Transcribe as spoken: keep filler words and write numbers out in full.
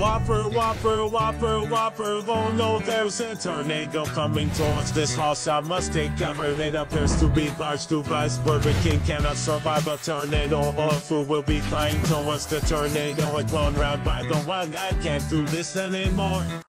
Whopper, Whopper, Whopper, Whopper. Oh no, there's a tornado coming towards this house. I must take cover. It appears to be large to us. Burger King cannot survive a tornado. All food will be flying towards the tornado. It blown round by the one. I can't do this anymore.